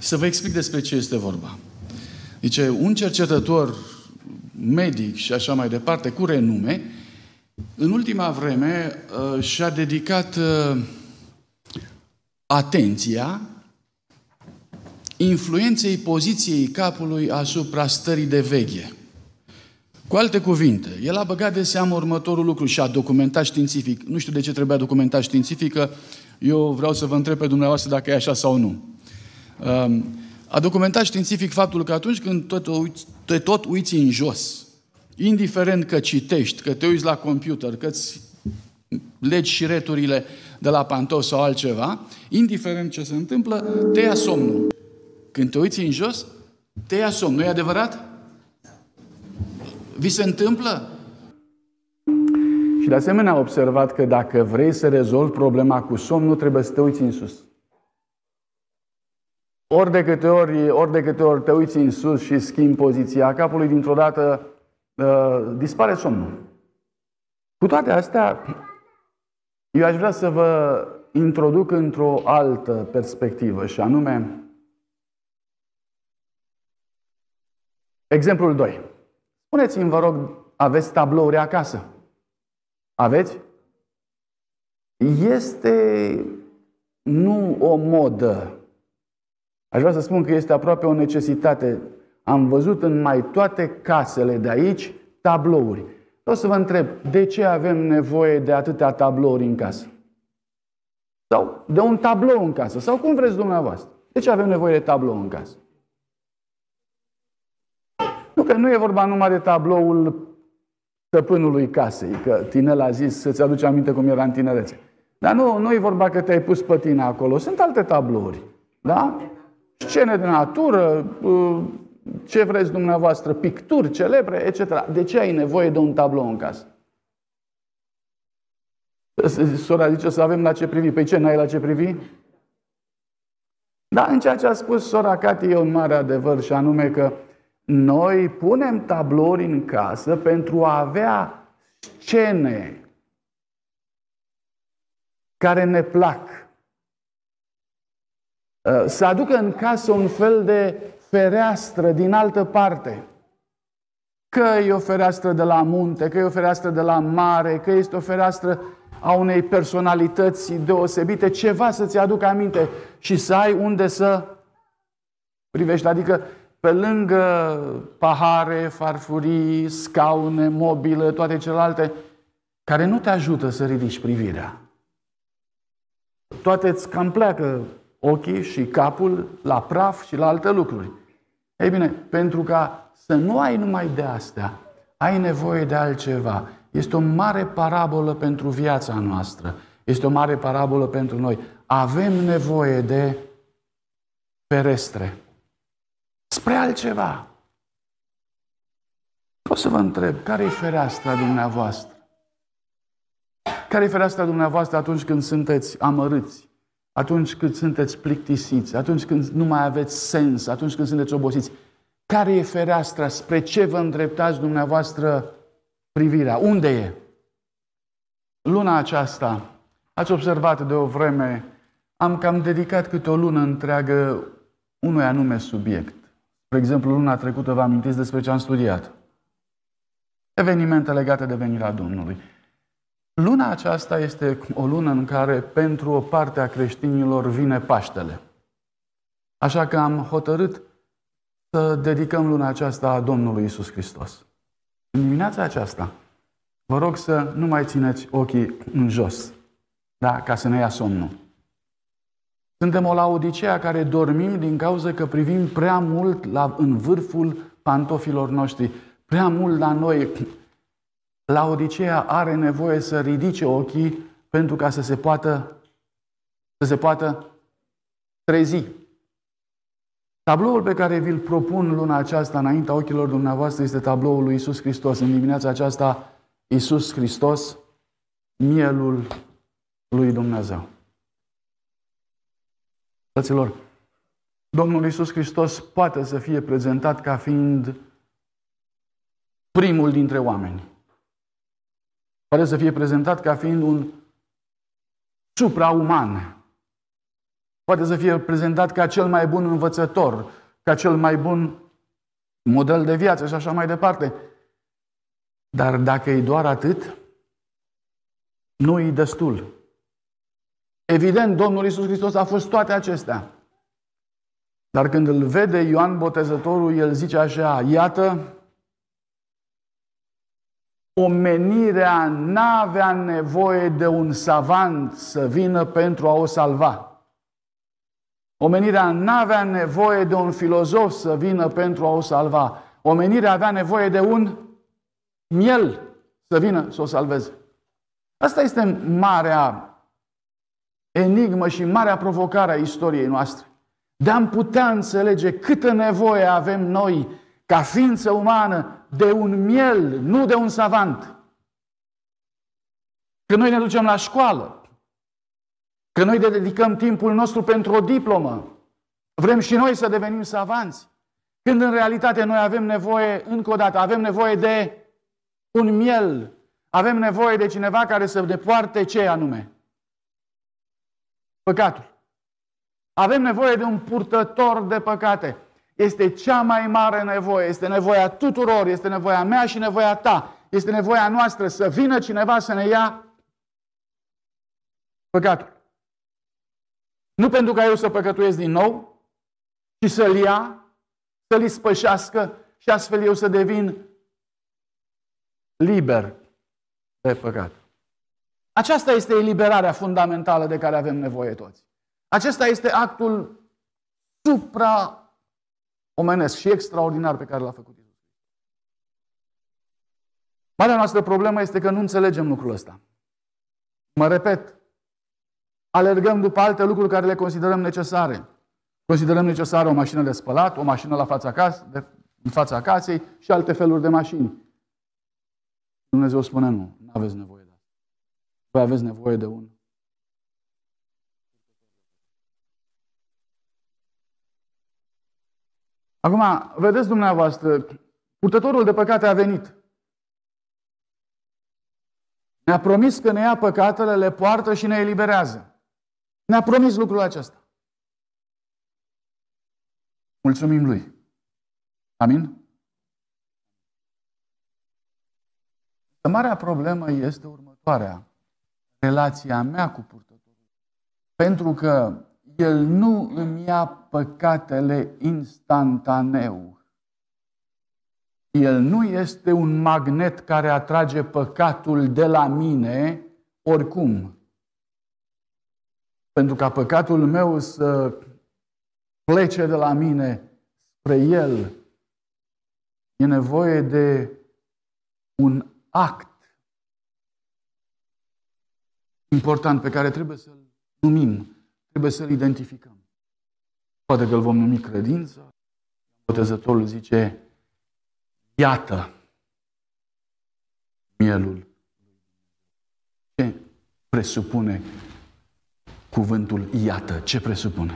Să vă explic despre ce este vorba. Zice, un cercetător medic și așa mai departe, cu renume, în ultima vreme și-a dedicat atenția influenței poziției capului asupra stării de veche. Cu alte cuvinte, el a băgat de seamă următorul lucru și a documentat științific. Nu știu de ce trebuia documentat științific, că eu vreau să vă întreb pe dumneavoastră dacă e așa sau nu. A documentat științific faptul că atunci când te tot uiți în jos, indiferent că citești, că te uiți la computer, că îți legi șireturile de la pantofi sau altceva, indiferent ce se întâmplă, te ia somnul. Când te uiți în jos, te ia somn. Nu e adevărat? Vi se întâmplă? Și de asemenea a observat că dacă vrei să rezolvi problema cu somn, nu trebuie să te uiți în sus. Ori de câte ori te uiți în sus și schimbi poziția capului, dintr-o dată dispare somnul. Cu toate astea, eu aș vrea să vă introduc într-o altă perspectivă, și anume exemplul 2. Spuneți-mi, vă rog, aveți tablouri acasă? Aveți? Este nu o modă. Aș vrea să spun că este aproape o necesitate. Am văzut în mai toate casele de aici tablouri. Vreau să vă întreb, de ce avem nevoie de atâtea tablouri în casă? Sau de un tablou în casă? Sau cum vreți dumneavoastră? De ce avem nevoie de tablou în casă? Nu, că nu e vorba numai de tabloul stăpânului casei, că Tinel a zis să-ți aduci aminte cum era în tinerețe. Dar nu e vorba că te-ai pus pe tine acolo. Sunt alte tablouri. Da? Scene de natură, ce vreți dumneavoastră, picturi celebre, etc. De ce ai nevoie de un tablou în casă? Sora zice să avem la ce privi. Păi ce, n-ai la ce privi? Da, în ceea ce a spus sora Cati e un mare adevăr, și anume că noi punem tablouri în casă pentru a avea scene care ne plac. Să aducă în casă un fel de fereastră din altă parte. Că e o fereastră de la munte, că e o fereastră de la mare, că este o fereastră a unei personalități deosebite, ceva să-ți aducă aminte și să ai unde să privești. Adică pe lângă pahare, farfurii, scaune, mobile, toate celelalte, care nu te ajută să ridici privirea. Toate îți cam pleacă ochii și capul la praf și la alte lucruri. Ei bine, pentru ca să nu ai numai de astea, ai nevoie de altceva. Este o mare parabolă pentru viața noastră. Este o mare parabolă pentru noi. Avem nevoie de ferestre. Spre altceva. O să vă întreb, care e fereastra dumneavoastră? Care e fereastra dumneavoastră atunci când sunteți amărâți? Atunci când sunteți plictisiți? Atunci când nu mai aveți sens? Atunci când sunteți obosiți? Care e fereastra? Spre ce vă îndreptați dumneavoastră privirea? Unde e? Luna aceasta, ați observat de o vreme, am cam dedicat câte o lună întreagă unui anume subiect. Spre exemplu, luna trecută vă amintiți despre ce am studiat. Evenimente legate de venirea Domnului. Luna aceasta este o lună în care pentru o parte a creștinilor vine Paștele. Așa că am hotărât să dedicăm luna aceasta a Domnului Iisus Hristos. În dimineața aceasta, vă rog să nu mai țineți ochii în jos, da? Ca să ne ia somnul. Suntem o Laodicea care dormim din cauza că privim prea mult în vârful pantofilor noștri, prea mult la noi. Laodicea are nevoie să ridice ochii pentru ca să se poată trezi. Tabloul pe care vi-l propun luna aceasta înaintea ochilor dumneavoastră este tabloul lui Iisus Hristos. În dimineața aceasta, Iisus Hristos, mielul lui Dumnezeu. Fraților, Domnul Iisus Hristos poate să fie prezentat ca fiind primul dintre oameni. Poate să fie prezentat ca fiind un suprauman. poate să fie prezentat ca cel mai bun învățător, ca cel mai bun model de viață și așa mai departe. Dar dacă e doar atât, nu e destul. Evident, Domnul Iisus Hristos a fost toate acestea. Dar când îl vede Ioan Botezătorul, el zice așa: iată, omenirea n-avea nevoie de un savant să vină pentru a o salva. Omenirea n-avea nevoie de un filozof să vină pentru a o salva. Omenirea avea nevoie de un miel să vină să o salveze. Asta este marea enigmă și marea provocare a istoriei noastre. De a putea înțelege câtă nevoie avem noi, ca ființă umană, de un miel, nu de un savant. Că noi ne ducem la școală, că noi dedicăm timpul nostru pentru o diplomă, vrem și noi să devenim savanți, când în realitate noi avem nevoie, încă o dată, avem nevoie de un miel, avem nevoie de cineva care să ne poarte ce anume? Păcatul. Avem nevoie de un purtător de păcate. Este cea mai mare nevoie. Este nevoia tuturor, este nevoia mea și nevoia ta. Este nevoia noastră să vină cineva să ne ia păcatul. Nu pentru ca eu să păcătuiesc din nou, ci să-l ia, să-l ispășească și astfel eu să devin liber de păcat. Aceasta este eliberarea fundamentală de care avem nevoie toți. Acesta este actul supra-omenesc și extraordinar pe care l-a făcut Iisus. Marea noastră problemă este că nu înțelegem lucrul ăsta. Mă repet, alergăm după alte lucruri care le considerăm necesare. Considerăm necesară o mașină de spălat, o mașină în fața casei și alte feluri de mașini. Dumnezeu spune nu, nu aveți nevoie de asta. Voi aveți nevoie de un. Acum, vedeți dumneavoastră, purtătorul de păcate a venit. Ne-a promis că ne ia păcatele, le poartă și ne eliberează. Ne-a promis lucrul acesta. Mulțumim Lui. Amin? Marea problemă este următoarea. Relația mea cu purtătorul. Pentru că El nu îmi ia păcatele instantaneu. El nu este un magnet care atrage păcatul de la mine oricum. Pentru ca păcatul meu să plece de la mine spre El, e nevoie de un act important pe care trebuie să-l numim, trebuie să-l identificăm. Poate că îl vom numi credință. Botezătorul zice: iată mielul. Ce presupune cuvântul iată? Ce presupune?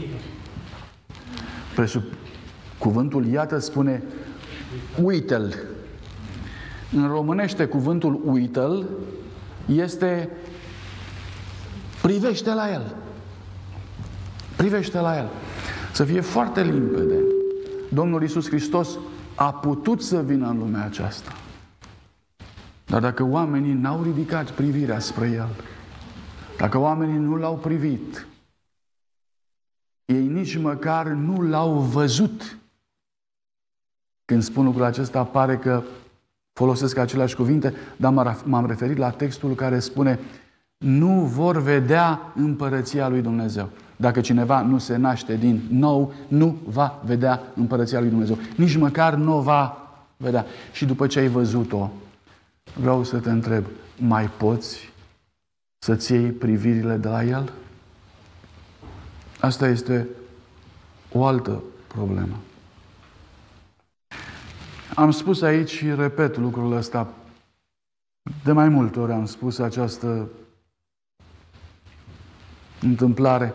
Cuvântul iată spune uite-l. În românește cuvântul uite-l este privește la el. Privește la el. Să fie foarte limpede. Domnul Iisus Hristos a putut să vină în lumea aceasta. Dar dacă oamenii n-au ridicat privirea spre El, dacă oamenii nu L-au privit, ei nici măcar nu L-au văzut. Când spun lucrul acesta, pare că folosesc aceleași cuvinte, dar m-am referit la textul care spune: nu vor vedea împărăția lui Dumnezeu. Dacă cineva nu se naște din nou, nu va vedea împărăția lui Dumnezeu. Nici măcar nu o va vedea. Și după ce ai văzut-o, vreau să te întreb, mai poți să-ți iei privirile de la El? Asta este o altă problemă. Am spus aici și repet lucrul ăsta. De mai multe ori am spus această întâmplare.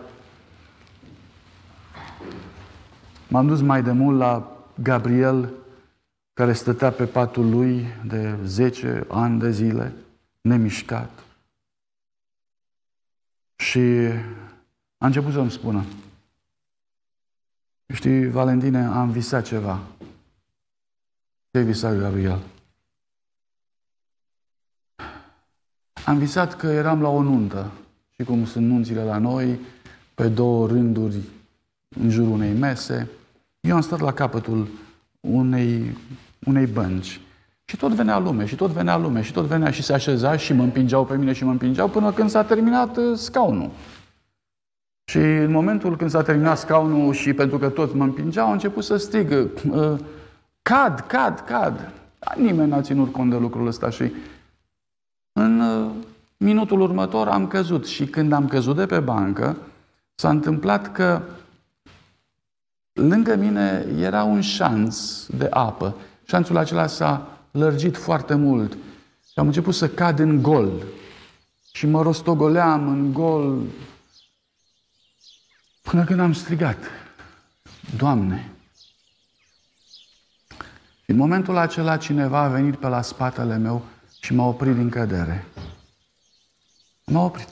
M-am dus mai de mult la Gabriel, care stătea pe patul lui de 10 ani de zile, nemișcat. Și a început să-mi spună: știi, Valentine, am visat ceva. Ce-ai visat, Gabriel? Am visat că eram la o nuntă. Și cum sunt nunțile la noi, pe 2 rânduri în jurul unei mese, eu am stat la capătul unei bănci. Și tot venea lume, și tot venea lume, și tot venea și se așeza și mă împingeau pe mine și mă împingeau până când s-a terminat scaunul. Și în momentul când s-a terminat scaunul și pentru că toți mă împingeau, au început să strigă: cad, cad, cad. Nimeni n-a ținut cont de lucrul ăsta și în minutul următor am căzut. Și când am căzut de pe bancă, s-a întâmplat că lângă mine era un șanț de apă. Șanțul acela s-a lărgit foarte mult și am început să cad în gol. Și mă rostogoleam în gol până când am strigat: Doamne! Și în momentul acela cineva a venit pe la spatele meu și m-a oprit din cădere. M-a oprit.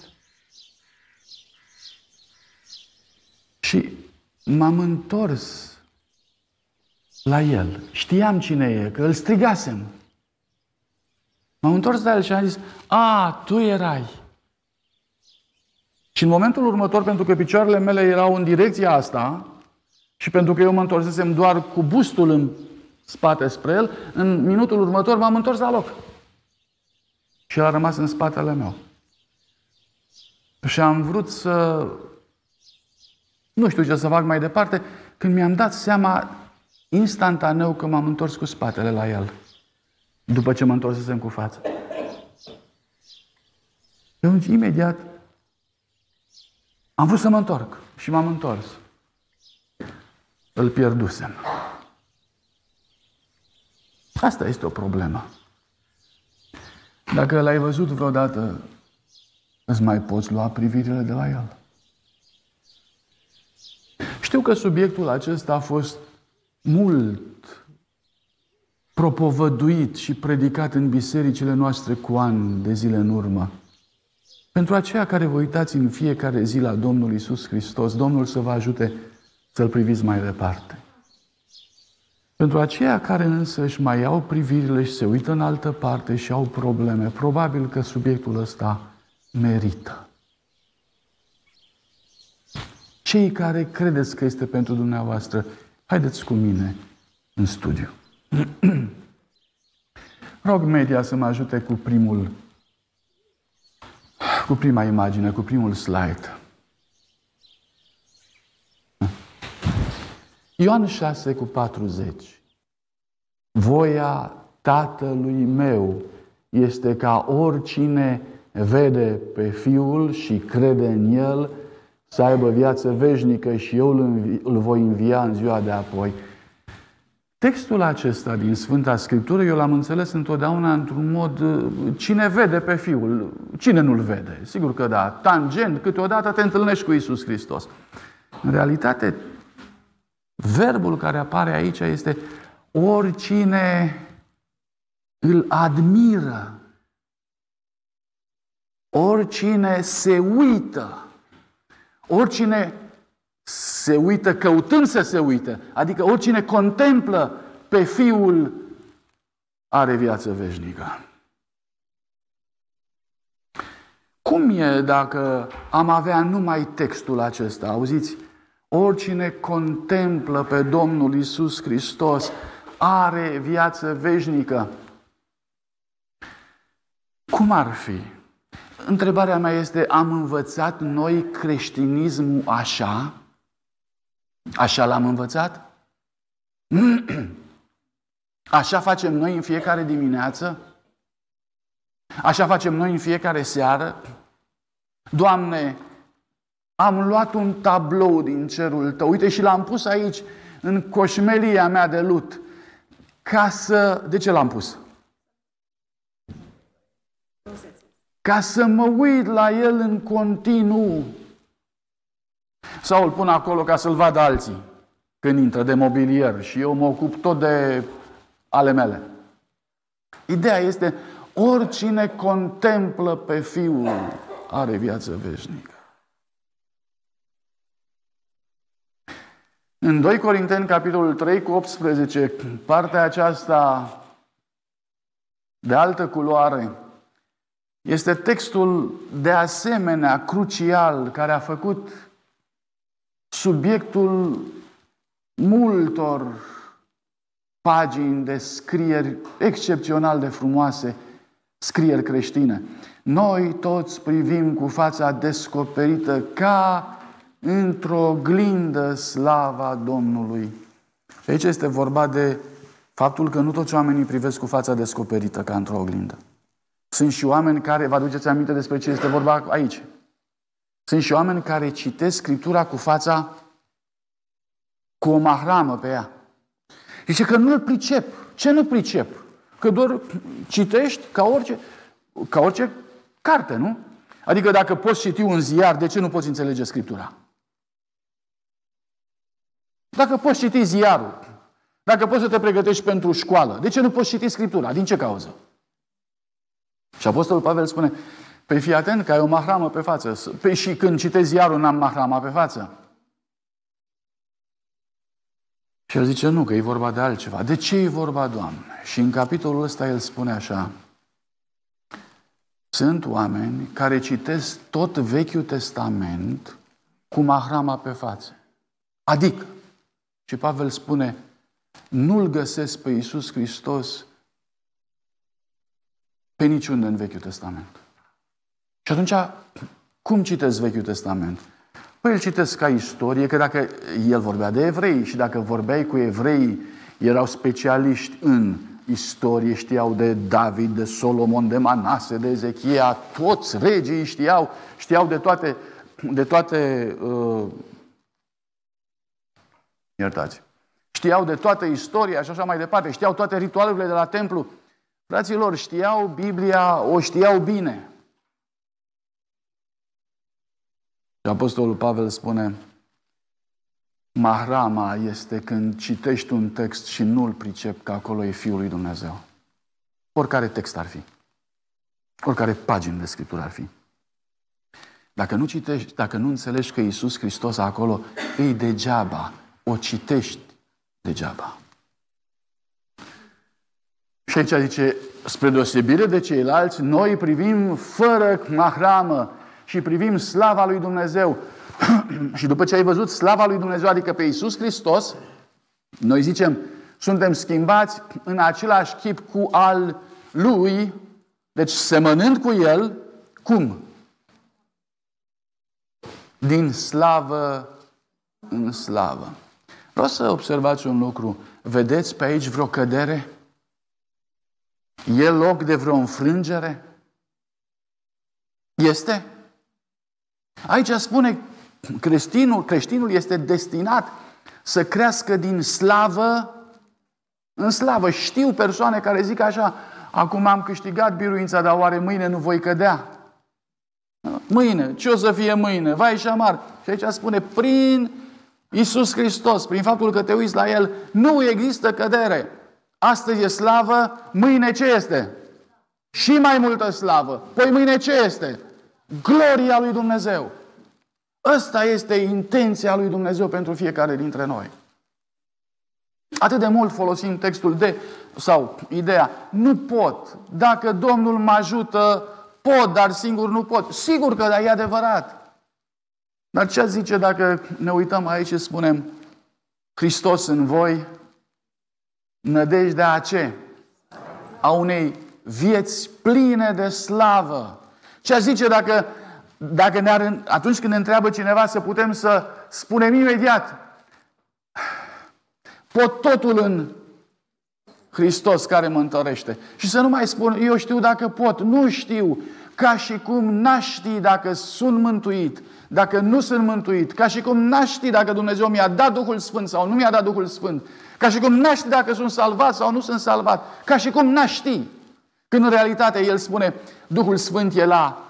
Și m-am întors la el. Știam cine e, că îl strigasem. M-am întors la el și am zis: a, tu erai. Și în momentul următor, pentru că picioarele mele erau în direcția asta și pentru că eu mă întorsesem doar cu bustul în spate spre el, în minutul următor m-am întors la loc. Și el a rămas în spatele meu. Și am vrut să... nu știu ce să fac mai departe, când mi-am dat seama instantaneu că m-am întors cu spatele la el, după ce mă întorsesem cu fața. Eu imediat am vrut să mă întorc și m-am întors. Îl pierdusem. Asta este o problemă. Dacă l-ai văzut vreodată, îți mai poți lua privirile de la el. Știu că subiectul acesta a fost mult propovăduit și predicat în bisericile noastre cu ani de zile în urmă. Pentru aceia care vă uitați în fiecare zi la Domnul Iisus Hristos, Domnul să vă ajute să-L priviți mai departe. Pentru aceia care însă își mai iau privirile și se uită în altă parte și au probleme, probabil că subiectul ăsta merită. Cei care credeți că este pentru dumneavoastră, haideți cu mine în studiu. Rog media să mă ajute cu prima imagine, cu primul slide. Ioan 6:40. Voia Tatălui meu este ca oricine vede pe Fiul și crede în El să aibă viață veșnică și eu îl voi învia în ziua de apoi. Textul acesta din Sfânta Scriptură eu l-am înțeles întotdeauna într-un mod: cine vede pe Fiul, cine nu-L vede? Sigur că da, tangent, câteodată te întâlnești cu Iisus Hristos. În realitate, verbul care apare aici este oricine îl admiră, oricine se uită, oricine se uită căutând să se uită, adică oricine contemplă pe Fiul are viață veșnică. Cum e dacă am avea numai textul acesta? Auziți? Oricine contemplă pe Domnul Iisus Hristos are viață veșnică. Cum ar fi? Întrebarea mea este: am învățat noi creștinismul așa? Așa l-am învățat? Așa facem noi în fiecare dimineață? Așa facem noi în fiecare seară? Doamne, am luat un tablou din cerul Tău, uite, și l-am pus aici, în coșmelia mea de lut, ca să... De ce l-am pus? Ca să mă uit la el în continuu. Sau îl pun acolo ca să-l vadă alții când intră, de mobilier, și eu mă ocup tot de ale mele. Ideea este: oricine contemplă pe Fiul are viață veșnică. În 2 Corinteni, capitolul 3, cu 18, partea aceasta de altă culoare, este textul de asemenea crucial care a făcut subiectul multor pagini de scrieri excepțional de frumoase, scrieri creștine. Noi toți privim cu fața descoperită ca într-o oglindă slava Domnului. Și aici este vorba de faptul că nu toți oamenii privesc cu fața descoperită ca într-o oglindă. Sunt și oameni care, vă aduceți aminte despre ce este vorba aici. Sunt și oameni care citesc Scriptura cu fața cu o mahramă pe ea. Zice că nu-l pricep. Ce nu pricep? Că doar citești ca orice carte, nu? Adică dacă poți citi un ziar, de ce nu poți înțelege Scriptura? Dacă poți citi ziarul, dacă poți să te pregătești pentru școală, de ce nu poți citi Scriptura? Din ce cauză? Și Apostolul Pavel spune, păi fii atent că ai o mahramă pe față. Păi și când citezi ziarul, n-am mahrama pe față. Și el zice, nu, că e vorba de altceva. De ce e vorba, Doamne? Și în capitolul ăsta el spune așa, sunt oameni care citesc tot Vechiul Testament cu mahrama pe față. Adică, și Pavel spune, nu-L găsesc pe Iisus Hristos pe niciunde în Vechiul Testament. Și atunci, cum citesc Vechiul Testament? Păi îl citesc ca istorie, că dacă el vorbea de evrei și dacă vorbeai cu evrei, erau specialiști în istorie, știau de David, de Solomon, de Manase, de Ezechia, toți regii știau de toate iertați. Știau de toată istoria și așa mai departe, știau toate ritualurile de la templu. Fraților, știau Biblia, o știau bine. Și Apostolul Pavel spune, mahrama este când citești un text și nu-l pricep că acolo e Fiul lui Dumnezeu. Oricare text ar fi. Oricare pagină de Scriptură ar fi. Dacă nu citești, dacă nu înțelegi că Iisus Hristos acolo, e degeaba. O citești degeaba. Și aici zice, spre deosebire de ceilalți, noi privim fără mahramă și privim slava lui Dumnezeu. Și după ce ai văzut slava lui Dumnezeu, adică pe Iisus Hristos, noi zicem, suntem schimbați în același chip cu al Lui, deci semănând cu El, cum? Din slavă în slavă. Vreau să observați un lucru. Vedeți pe aici vreo cădere? E loc de vreo înfrângere? Este? Aici spune creștinul este destinat să crească din slavă în slavă. Știu persoane care zic așa, acum am câștigat biruința, dar oare mâine nu voi cădea? Mâine, ce o să fie mâine? Vai și amar. Și aici spune, prin Iisus Hristos, prin faptul că te uiți la El, nu există cădere. Astăzi e slavă, mâine ce este? Și mai multă slavă. Păi mâine ce este? Gloria lui Dumnezeu. Ăsta este intenția lui Dumnezeu pentru fiecare dintre noi. Atât de mult folosim textul sau ideea, nu pot. Dacă Domnul mă ajută, pot, dar singur nu pot. Sigur că da, e adevărat. Dar ce zice dacă ne uităm aici și spunem Hristos în voi, nădejdea a ce? A unei vieți pline de slavă. Ce zice dacă atunci când ne întreabă cineva să putem să spunem imediat pot totul în Hristos care mă întărește. Și să nu mai spun, eu știu dacă pot, nu știu, ca și cum n-aș ști dacă sunt mântuit, dacă nu sunt mântuit, ca și cum n-aș ști dacă Dumnezeu mi-a dat Duhul Sfânt sau nu mi-a dat Duhul Sfânt, ca și cum n-aș ști dacă sunt salvat sau nu sunt salvat, ca și cum n-aș ști. Când în realitate El spune, Duhul Sfânt e la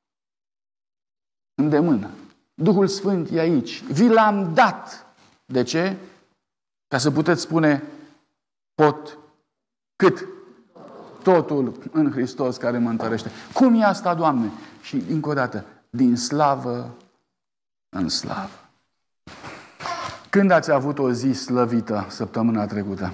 îndemână. Duhul Sfânt e aici. Vi l-am dat. De ce? Ca să puteți spune, pot cât? Totul în Hristos care mă întărește. Cum e asta, Doamne? Și încă o dată, din slavă în slavă. Când ați avut o zi slăvită săptămâna trecută?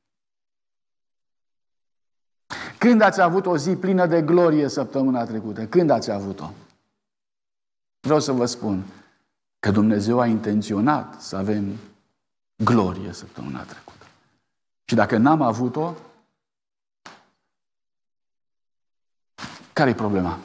Când ați avut o zi plină de glorie săptămâna trecută? Când ați avut-o? Vreau să vă spun că Dumnezeu a intenționat să avem glorie săptămâna trecută. Și dacă n-am avut-o, care-i problema?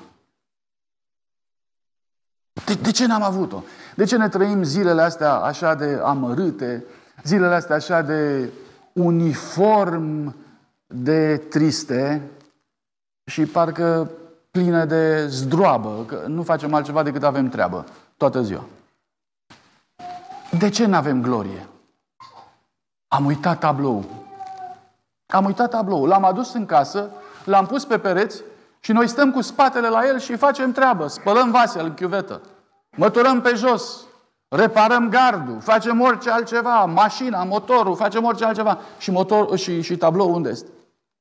De ce n-am avut-o? De ce ne trăim zilele astea așa de amărâte, zilele astea așa de uniform de triste și parcă pline de zdroabă, că nu facem altceva decât avem treabă toată ziua? De ce n-avem glorie? Am uitat tablou. Am uitat tablou. L-am adus în casă, l-am pus pe pereți și noi stăm cu spatele la el și facem treabă. Spălăm vasele în chiuvetă, măturăm pe jos, reparăm gardul, facem orice altceva, mașina, motorul, facem orice altceva. Și tablou unde este?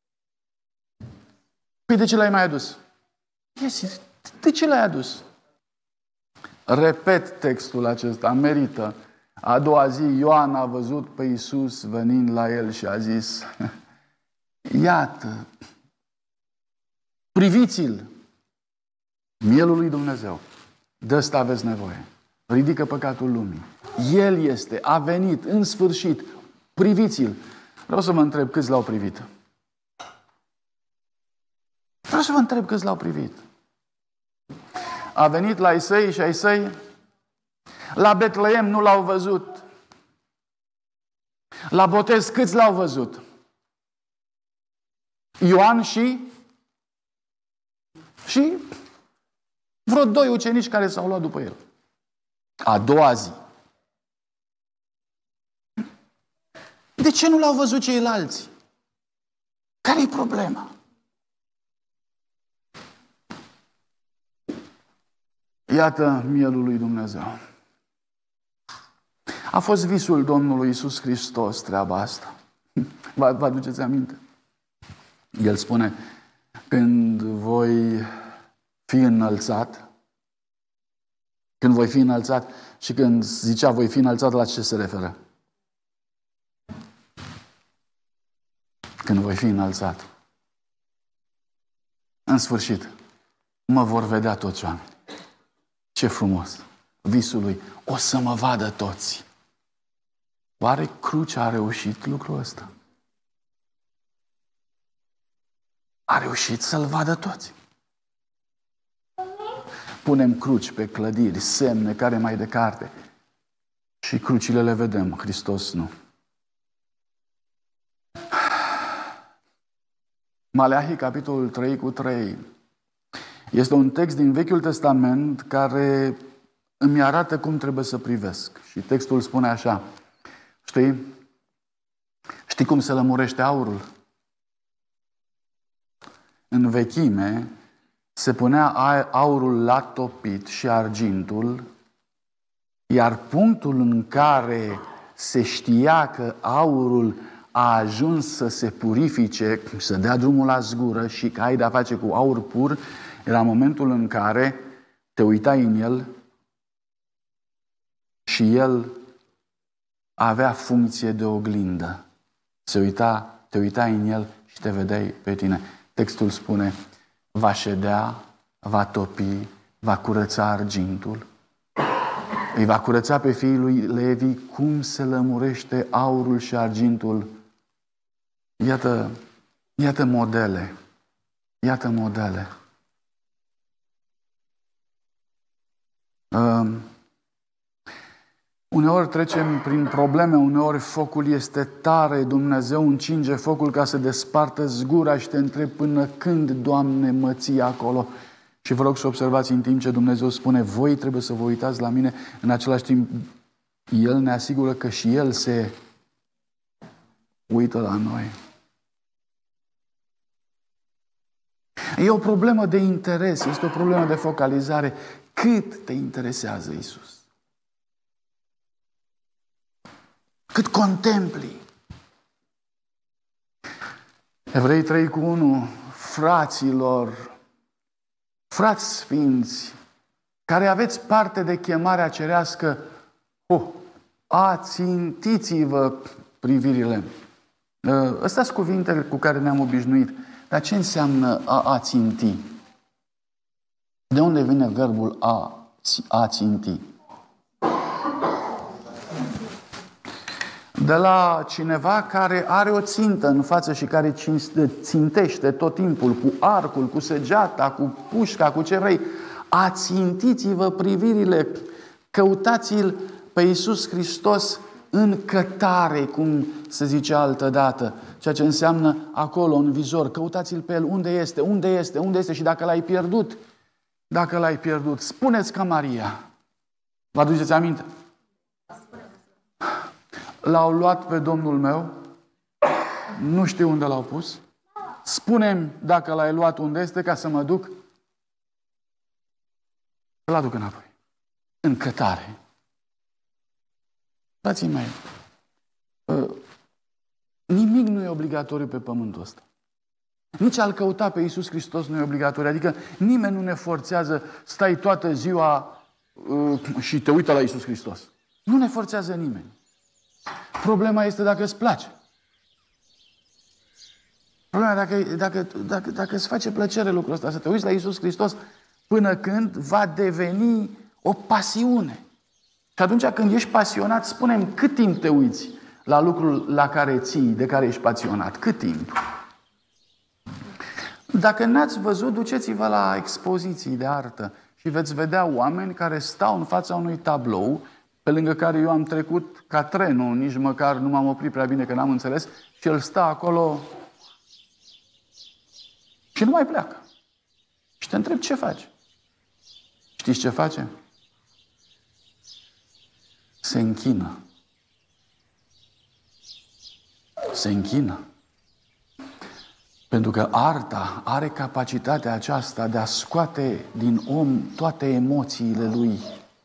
Păi de ce l-ai mai adus? De ce l-ai adus? Repet textul acesta, merită. A doua zi, Ioan a văzut pe Iisus venind la el și a zis: iată, priviți-l, mielul lui Dumnezeu. De ăsta aveți nevoie. Ridică păcatul lumii. El este, a venit, în sfârșit. Priviți-l. Vreau să vă întreb câți l-au privit. Vreau să vă întreb câți l-au privit. A venit la ai săi și ai săi la Betleem nu l-au văzut. La botez câți l-au văzut? Ioan și vreo 2 ucenici care s-au luat după el. A doua zi. De ce nu l-au văzut ceilalți? Care-i problema? Iată mielul lui Dumnezeu. A fost visul Domnului Iisus Hristos treaba asta. Vă aduceți aminte? El spune: când voi fi înălțat, când voi fi înălțat, și când zicea voi fi înălțat, la ce se referă? Când voi fi înălțat. În sfârșit, mă vor vedea toți oamenii. Ce frumos! Visul lui: o să mă vadă toți. Oare crucea a reușit lucrul ăsta? A reușit să-l vadă toți. Punem cruci pe clădiri, semne, care mai departe, și crucile le vedem, Hristos nu. Maleahi, capitolul 3:3. Este un text din Vechiul Testament care îmi arată cum trebuie să privesc. Și textul spune așa: Știi cum se lămurește aurul? În vechime se punea aurul la topit și argintul, iar punctul în care se știa că aurul a ajuns să se purifice, să dea drumul la zgură și că ai de-a face cu aur pur, era momentul în care te uitai în el și el avea funcție de oglindă. Te uitai în el și te vedeai pe tine. Textul spune: va ședea, va topi, va curăța argintul. Îi va curăța pe fiii lui Levi cum se lămurește aurul și argintul. Iată modele. Iată modele. Uneori trecem prin probleme, uneori focul este tare, Dumnezeu încinge focul ca să despartă zgura și te întrebi: până când, Doamne, mă ții acolo? Și vă rog să observați în timp ce Dumnezeu spune: voi trebuie să vă uitați la mine, în același timp El ne asigură că și El se uită la noi. E o problemă de interes, este o problemă de focalizare. Cât te interesează Iisus? Cât contempli? Evrei 3:1, fraților, frați sfinți, care aveți parte de chemarea cerească, Ațintiți-vă privirile. Astea sunt cuvinte cu care ne-am obișnuit. Dar ce înseamnă a ținti? De unde vine verbul a ținti? De la cineva care are o țintă în față și care țintește tot timpul cu arcul, cu săgeata, cu pușca, cu ce vrei. Ațintiți-vă privirile, căutați-l pe Iisus Hristos în cătare, cum se zice altădată, ceea ce înseamnă acolo, în vizor. Căutați-l pe El, unde este, unde este, unde este și dacă l-ai pierdut, spuneți ca Maria. Vă aduceți aminte? L-au luat pe Domnul meu, nu știu unde l-au pus. Spune-mi dacă l-ai luat unde este, ca să mă duc. Îl aduc înapoi. În cătare. Frații mei, nimic nu e obligatoriu pe pământul ăsta. Nici a-L căuta pe Iisus Hristos nu e obligatoriu. Adică nimeni nu ne forțează, stai toată ziua și te uită la Iisus Hristos. Nu ne forțează nimeni. Problema este dacă îți place. Problema dacă îți face plăcere lucrul ăsta, să te uiți la Iisus Hristos până când va deveni o pasiune. Și atunci când ești pasionat, spune-mi cât timp te uiți la lucrul la care ții, de care ești pasionat. Cât timp? Dacă n-ați văzut, duceți-vă la expoziții de artă și veți vedea oameni care stau în fața unui tablou pe lângă care eu am trecut ca trenul, nici măcar nu m-am oprit prea bine că n-am înțeles, și el stă acolo și nu mai pleacă. Și te întreb ce faci. Știți ce face? Se închină. Se închină. Pentru că arta are capacitatea aceasta de a scoate din om toate emoțiile lui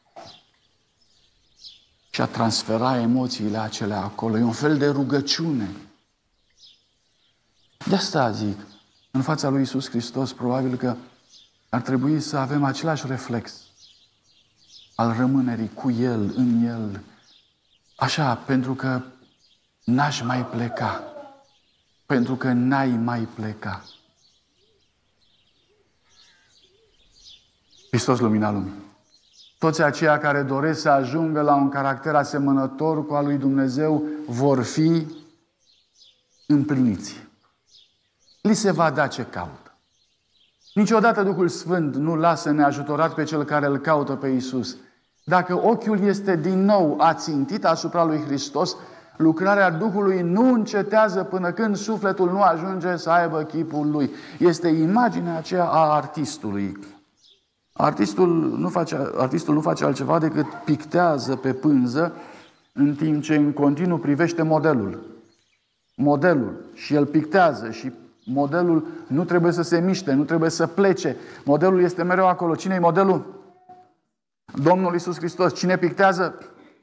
și a transfera emoțiile acelea acolo. E un fel de rugăciune. De asta zic, în fața lui Iisus Hristos, probabil că ar trebui să avem același reflex al rămânerii cu El, în El. Așa, pentru că n-aș mai pleca. Pentru că n-ai mai pleca. Hristos, lumina lumii. Toți aceia care doresc să ajungă la un caracter asemănător cu al lui Dumnezeu vor fi împliniți. Li se va da ce caută. Niciodată Duhul Sfânt nu lasă neajutorat pe cel care îl caută pe Iisus. Dacă ochiul este din nou ațintit asupra lui Hristos, lucrarea Duhului nu încetează până când sufletul nu ajunge să aibă chipul lui. Este imaginea aceea a artistului. Artistul nu face altceva decât pictează pe pânză în timp ce în continuu privește modelul. Modelul. Și el pictează și modelul nu trebuie să se miște, nu trebuie să plece. Modelul este mereu acolo. Cine e modelul? Domnul Iisus Hristos. Cine pictează?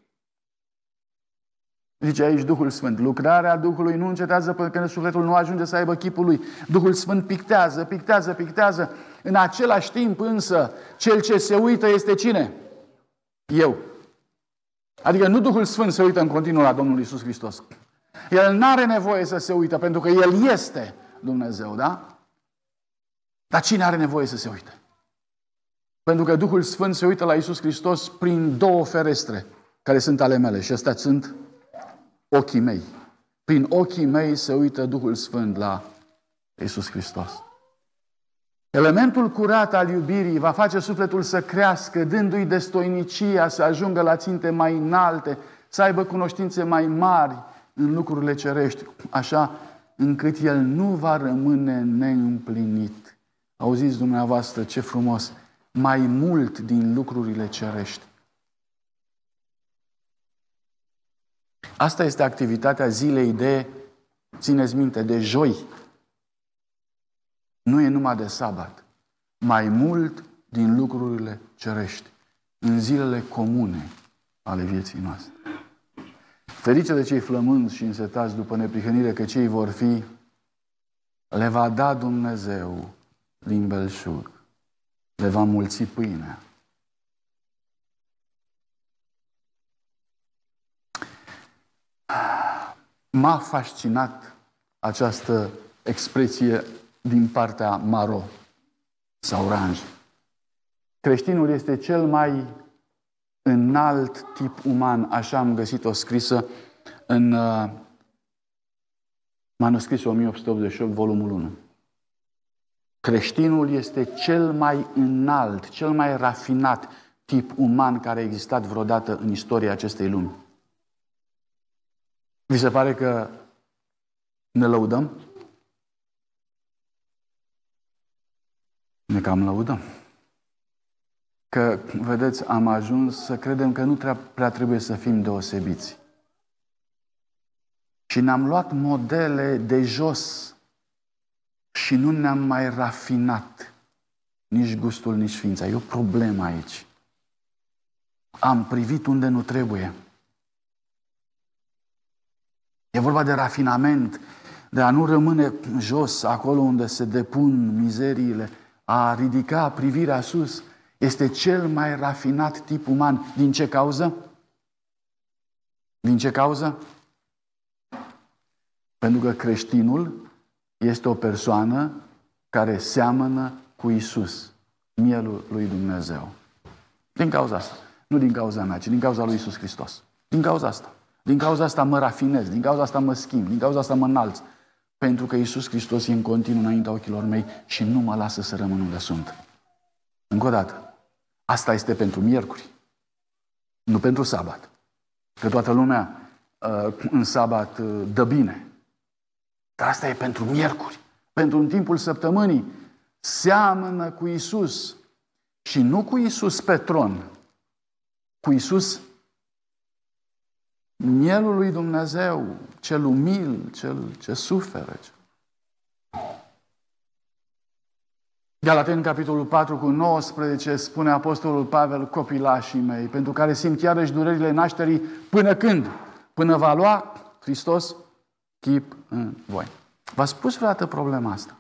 Zice aici Duhul Sfânt. Lucrarea Duhului nu încetează până când sufletul nu ajunge să aibă chipul lui. Duhul Sfânt pictează, pictează, pictează. În același timp însă, cel ce se uită este cine? Eu. Adică nu Duhul Sfânt se uită în continuu la Domnul Iisus Hristos. El nu are nevoie să se uită, pentru că El este Dumnezeu, da? Dar cine are nevoie să se uite? Pentru că Duhul Sfânt se uită la Iisus Hristos prin două ferestre, care sunt ale mele. Și astea sunt ochii mei. Prin ochii mei se uită Duhul Sfânt la Iisus Hristos. Elementul curat al iubirii va face sufletul să crească, dându-i destoinicia să ajungă la ținte mai înalte, să aibă cunoștințe mai mari în lucrurile cerești, așa încât el nu va rămâne neîmplinit. Auziți dumneavoastră ce frumos! Mai mult din lucrurile cerești. Asta este activitatea zilei de, țineți minte, de joi. Nu e numai de sabat. Mai mult din lucrurile cerești. În zilele comune ale vieții noastre. Ferice de cei flămânzi și însetați după neprihănire, că cei vor fi, le va da Dumnezeu din belșug. Le va mulți pâinea. M-a fascinat această expresie din partea Maro sau Ranj. Creștinul este cel mai înalt tip uman, așa am găsit-o scrisă în manuscrisul 1888, volumul 1. Creștinul este cel mai înalt, cel mai rafinat tip uman care a existat vreodată în istoria acestei lumi. Vi se pare că ne lăudăm? Ne cam lăudăm. Că, vedeți, am ajuns să credem că nu prea trebuie să fim deosebiți. Și ne-am luat modele de jos și nu ne-am mai rafinat nici gustul, nici ființa. E o problemă aici. Am privit unde nu trebuie. E vorba de rafinament, de a nu rămâne jos, acolo unde se depun mizeriile, a ridica privirea sus. Este cel mai rafinat tip uman. Din ce cauză? Din ce cauză? Pentru că creștinul este o persoană care seamănă cu Isus, mielul lui Dumnezeu. Din cauza asta. Nu din cauza mea, ci din cauza lui Isus Hristos. Din cauza asta. Din cauza asta mă rafinez, din cauza asta mă schimb, din cauza asta mă înalț. Pentru că Iisus Hristos e în continuu înaintea ochilor mei și nu mă lasă să rămân unde sunt. Încă o dată. Asta este pentru miercuri, nu pentru sabat. Că toată lumea în sabat dă bine. Dar asta e pentru miercuri. Pentru în timpul săptămânii seamănă cu Iisus. Și nu cu Iisus pe tron, cu Iisus mielul lui Dumnezeu, cel umil, cel ce suferă. Galateni, capitolul 4, cu 19, spune Apostolul Pavel, copilașii mei, pentru care simt iarăși durerile nașterii, până când? Până va lua Hristos chip în voi. V-a spus vreodată problema asta?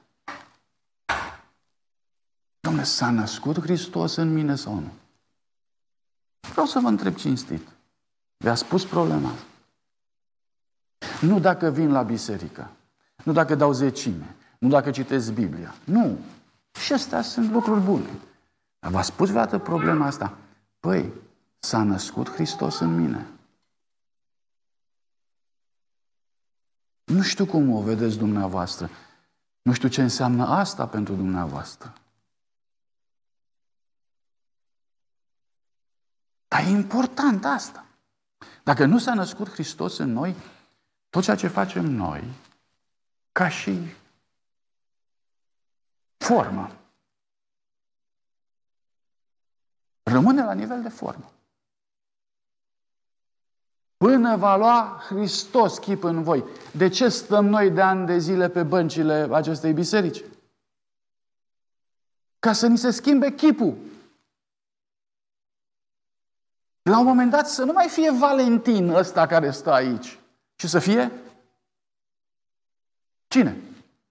Dom'le, s-a născut Hristos în mine sau nu? Vreau să vă întreb cinstit. V-a spus problema asta? Nu dacă vin la biserică, nu dacă dau zecime, nu dacă citesc Biblia. Nu. Și astea sunt lucruri bune. Dar v-a spus vreodată problema asta? Păi, s-a născut Hristos în mine. Nu știu cum o vedeți dumneavoastră. Nu știu ce înseamnă asta pentru dumneavoastră. Dar e important asta. Dacă nu s-a născut Hristos în noi, tot ceea ce facem noi, ca și formă, rămâne la nivel de formă. Până va lua Hristos chip în voi. De ce stăm noi de ani de zile pe băncile acestei biserici? Ca să ni se schimbe chipul. La un moment dat să nu mai fie Valentin ăsta care stă aici, ci să fie cine?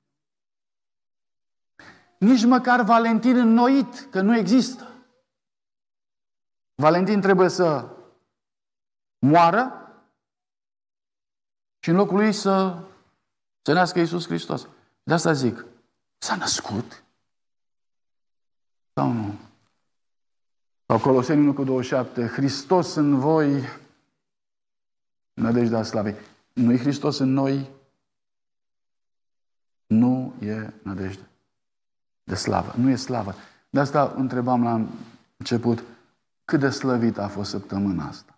Nici măcar Valentin înnoit, că nu există. Valentin trebuie să moară și în locul lui să se nască Iisus Hristos. De asta zic, s-a născut? Sau nu? Sau Coloseni 1:27, Hristos în voi, nădejdea slavei. Nu-i Hristos în noi, nu e nădejde de slavă. Nu e slavă. De asta întrebam la început, cât de slăvit a fost săptămâna asta.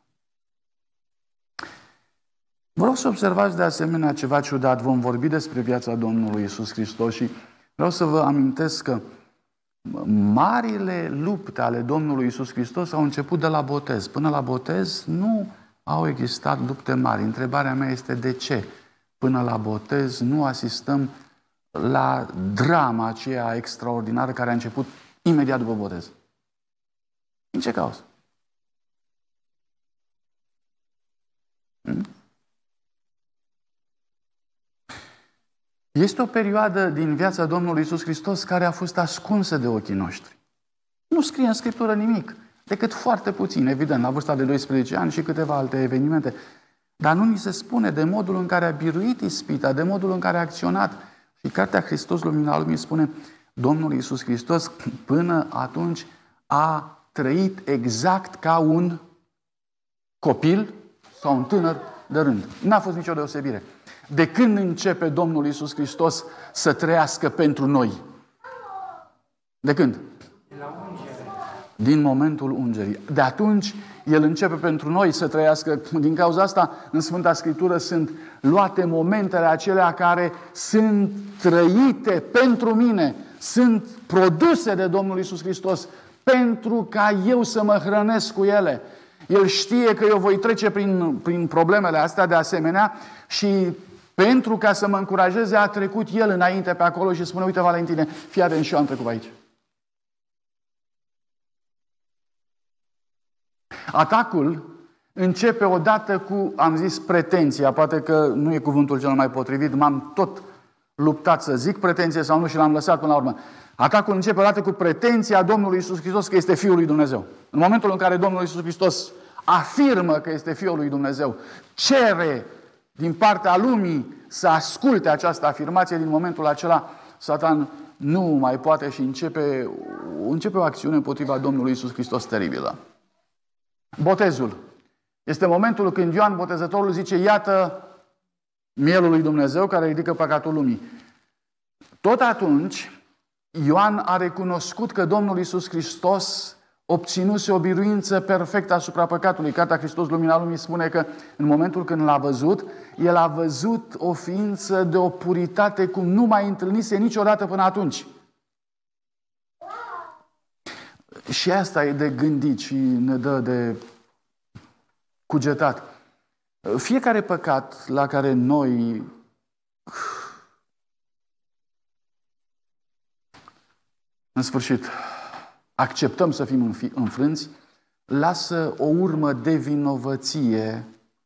Vreau să observați de asemenea ceva ciudat. Vom vorbi despre viața Domnului Iisus Hristos și vreau să vă amintesc că marile lupte ale Domnului Iisus Hristos au început de la botez. Până la botez nu au existat lupte mari. Întrebarea mea este de ce până la botez nu asistăm la drama aceea extraordinară care a început imediat după botez. Din ce cauză? Este o perioadă din viața Domnului Iisus Hristos care a fost ascunsă de ochii noștri. Nu scrie în Scriptură nimic, decât foarte puțin, evident, la vârsta de 12 ani și câteva alte evenimente. Dar nu ni se spune de modul în care a biruit ispita, de modul în care a acționat. Și Cartea Hristos, Lumina Lumii, spune Domnul Iisus Hristos până atunci a trăit exact ca un copil sau un tânăr de rând. N-a fost nicio deosebire. De când începe Domnul Iisus Hristos să trăiască pentru noi? De când? Din momentul ungerii. De atunci El începe pentru noi să trăiască. Din cauza asta, în Sfânta Scriptură sunt luate momentele acelea care sunt trăite pentru mine, sunt produse de Domnul Iisus Hristos pentru ca eu să mă hrănesc cu ele. El știe că eu voi trece prin problemele astea de asemenea și pentru ca să mă încurajeze a trecut El înainte pe acolo și spune, uite Valentine, fii atent, și eu am trecut aici. Atacul începe odată cu, am zis, pretenția. Poate că nu e cuvântul cel mai potrivit, m-am tot luptat să zic pretenție sau nu și l-am lăsat până la urmă. Atacul începe odată cu pretenția Domnului Iisus Hristos că este Fiul lui Dumnezeu. În momentul în care Domnul Iisus Hristos afirmă că este Fiul lui Dumnezeu, cere din partea lumii să asculte această afirmație, din momentul acela Satan nu mai poate și începe o acțiune împotriva Domnului Iisus Hristos teribilă. Botezul. Este momentul când Ioan Botezătorul zice, iată mielul lui Dumnezeu care ridică păcatul lumii. Tot atunci, Ioan a recunoscut că Domnul Iisus Hristos obținuse o biruință perfectă asupra păcatului. Cartea Hristos, Lumina Lumii spune că în momentul când l-a văzut, el a văzut o ființă de o puritate cum nu mai întâlnise niciodată până atunci. Și asta e de gândit și ne dă de cugetat. Fiecare păcat la care noi în sfârșit acceptăm să fim înfrânți, lasă o urmă de vinovăție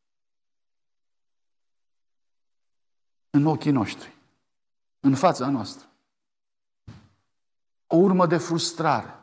în ochii noștri, în fața noastră. O urmă de frustrare,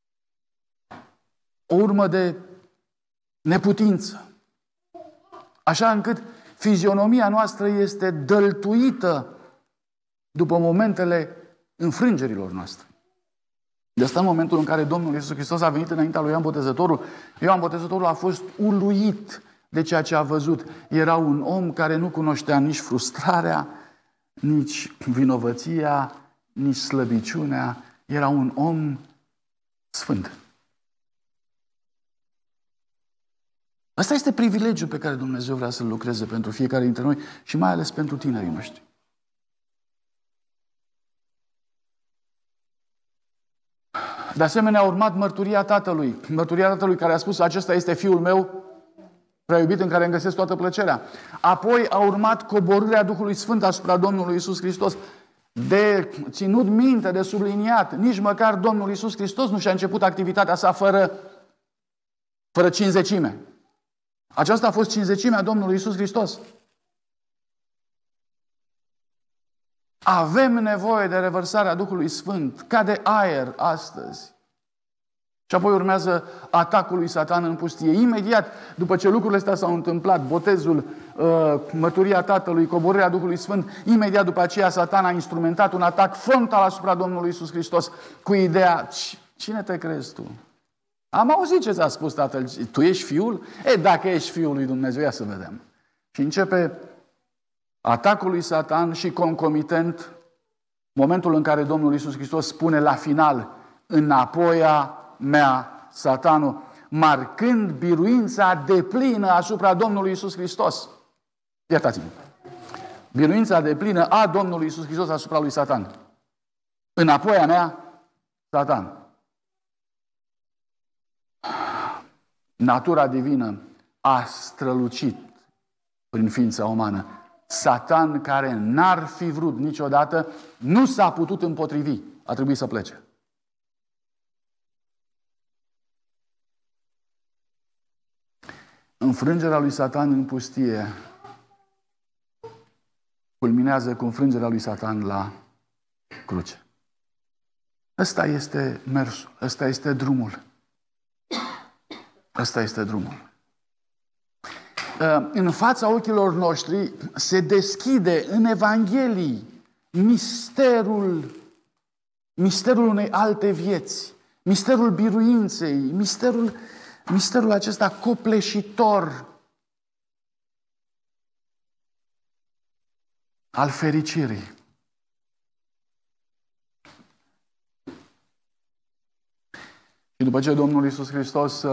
o urmă de neputință, așa încât fizionomia noastră este dăltuită după momentele înfrângerilor noastre. De asta în momentul în care Domnul Iisus Hristos a venit înaintea lui Ioan Botezătorul, Ioan Botezătorul a fost uluit de ceea ce a văzut. Era un om care nu cunoștea nici frustrarea, nici vinovăția, nici slăbiciunea. Era un om sfânt. Asta este privilegiul pe care Dumnezeu vrea să-l lucreze pentru fiecare dintre noi și mai ales pentru tinerii noștri. De asemenea, a urmat mărturia Tatălui. Mărturia Tatălui care a spus, acesta este Fiul meu prea iubit în care îmi găsesc toată plăcerea. Apoi a urmat coborârea Duhului Sfânt asupra Domnului Iisus Hristos. De ținut minte, de subliniat, nici măcar Domnul Iisus Hristos nu și-a început activitatea sa fără cinzecime. Aceasta a fost cinzecimea Domnului Iisus Hristos. Avem nevoie de revărsarea Duhului Sfânt, ca de aer astăzi. Și apoi urmează atacul lui Satan în pustie. Imediat după ce lucrurile astea s-au întâmplat, botezul, mărturia Tatălui, coborârea Duhului Sfânt, imediat după aceea Satan a instrumentat un atac frontal asupra Domnului Iisus Hristos cu ideea, cine te crezi tu? Am auzit ce ți-a spus Tatăl, tu ești Fiul? Dacă ești Fiul lui Dumnezeu, ia să vedem. Și începe atacul lui Satan și concomitent momentul în care Domnul Iisus Hristos spune la final, înapoia mea, Satanul, marcând biruința deplină asupra Domnului Iisus Hristos. Iertați-mă. Biruința deplină a Domnului Iisus Hristos asupra lui Satan. Înapoia mea, Satan. Natura divină a strălucit prin ființa umană. Satan, care n-ar fi vrut niciodată, nu s-a putut împotrivi. A trebuit să plece. Înfrângerea lui Satan în pustie culminează cu înfrângerea lui Satan la cruce. Ăsta este mersul, ăsta este drumul. Ăsta este drumul. în fața ochilor noștri se deschide în Evanghelii misterul unei alte vieți, misterul biruinței, misterul acesta copleșitor al fericirii. Și după ce Domnul Iisus Hristos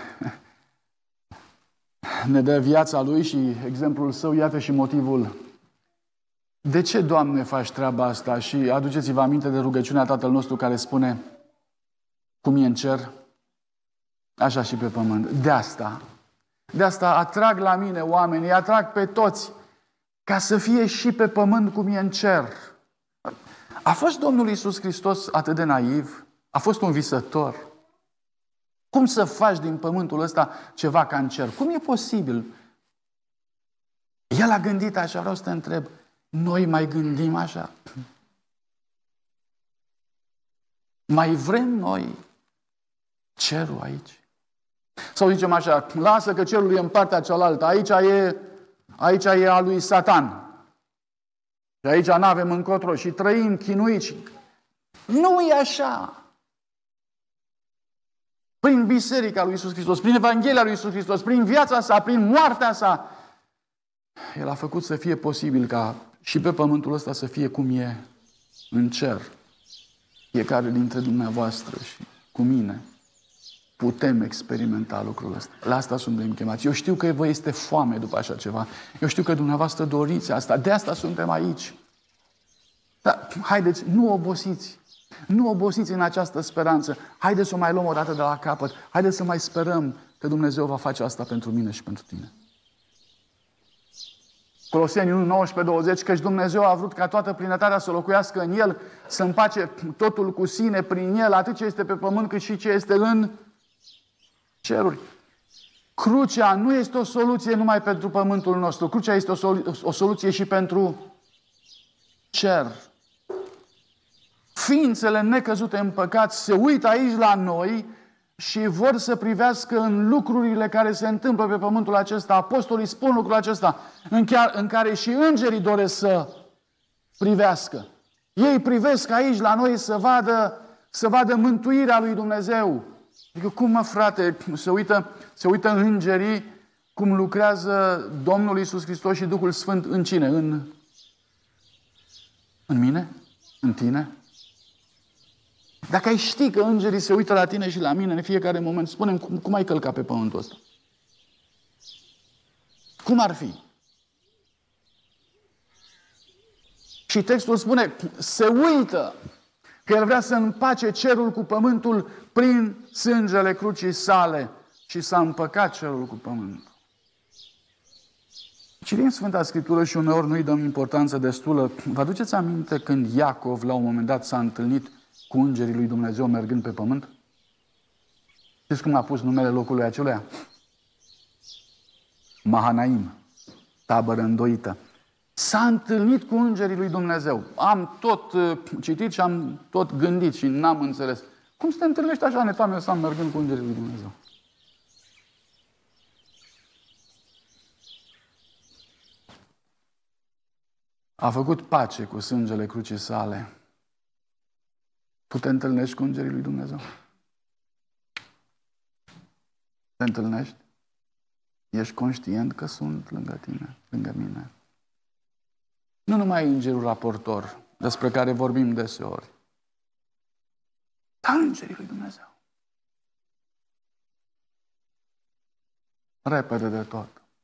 ne dă viața Lui și exemplul Său, iată și motivul. De ce, Doamne, faci treaba asta? Și aduceți-vă aminte de rugăciunea Tatăl nostru care spune: cum e în cer, așa și pe pământ. De asta atrag la mine oamenii, atrag pe toți, ca să fie și pe pământ cum e în cer. A fost Domnul Iisus Hristos atât de naiv? A fost un visător? Cum să faci din pământul ăsta ceva ca în cer? Cum e posibil? El a gândit așa, vreau să te întreb. Noi mai gândim așa? Mai vrem noi cerul aici? Sau zicem așa, lasă că cerul e în partea cealaltă, aici e a lui Satan. Și aici n-avem încotro și trăim chinuiți. Nu e așa! Prin Biserica lui Iisus Hristos, prin Evanghelia lui Iisus Hristos, prin viața sa, prin moartea sa, El a făcut să fie posibil ca și pe pământul ăsta să fie cum e în cer. Fiecare dintre dumneavoastră și cu mine putem experimenta lucrul ăsta. La asta suntem chemați. Eu știu că vă este foame după așa ceva. Eu știu că dumneavoastră doriți asta. De asta suntem aici. Dar haideți, nu obosiți. Nu obosiți în această speranță. Haideți să o mai luăm o dată de la capăt. Haideți să mai sperăm că Dumnezeu va face asta pentru mine și pentru tine. Coloseni 1, 19, 20, căci Dumnezeu a vrut ca toată plinătatea să locuiască în El, să împace totul cu sine prin El, atât ce este pe pământ cât și ce este în ceruri. Crucea nu este o soluție numai pentru pământul nostru. Crucea este o soluție și pentru cer. Ființele necăzute în păcat se uită aici la noi și vor să privească în lucrurile care se întâmplă pe pământul acesta. Apostolii spun lucrul acesta, în care și îngerii doresc să privească. Ei privesc aici la noi să vadă mântuirea lui Dumnezeu. Adică cum, mă, frate, se uită îngerii cum lucrează Domnul Iisus Hristos și Duhul Sfânt în cine? În mine? În tine? Dacă ai ști că îngerii se uită la tine și la mine în fiecare moment, spune-mi cum ai călcat pe pământul ăsta? Cum ar fi? Și textul spune, se uită că El vrea să împace cerul cu pământul prin sângele crucii sale și s-a împăcat cerul cu pământul. Citim Sfânta Scriptură și uneori nu-i dăm importanță destulă. Vă aduceți aminte când Iacov la un moment dat s-a întâlnit cu îngerii lui Dumnezeu mergând pe pământ? Știți cum a pus numele locului acelea? Mahanaim, tabără îndoită. S-a întâlnit cu îngerii lui Dumnezeu. Am tot citit și am tot gândit și n-am înțeles. Cum să te întâlnești așa netamesam mergând cu îngerii lui Dumnezeu? A făcut pace cu sângele crucii sale. Tu te întâlnești cu îngerii lui Dumnezeu? Te întâlnești? Ești conștient că sunt lângă tine, lângă mine. Nu numai îngerul raportor, despre care vorbim deseori, dar îngerii lui Dumnezeu. Repede de tot.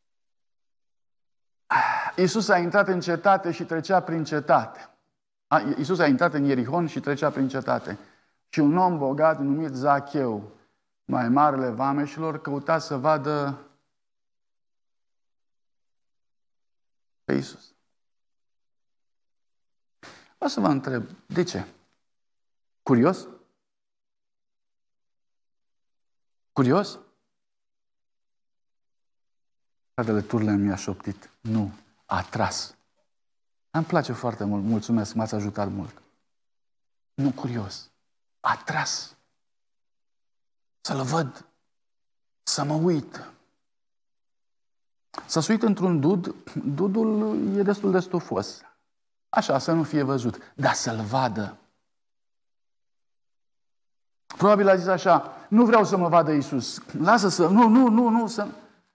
Iisus a intrat în cetate și trecea prin cetate. Iisus a intrat în Ierihon și trecea prin cetate. Și un om bogat numit Zacheu, mai marele vameșilor, căuta să vadă pe Iisus. O să vă întreb, de ce? Curios? Curios? Fratele Turle mi-a șoptit. Nu, atras. Îmi place foarte mult, mulțumesc, m-ați ajutat mult. Nu curios, atras. Să-L văd, să mă uit. S-a suit într-un dud, dudul e destul de stufos. Așa, să nu fie văzut, dar să-l vadă. Probabil a zis așa, nu vreau să mă vadă Iisus. Lasă să... Nu, să...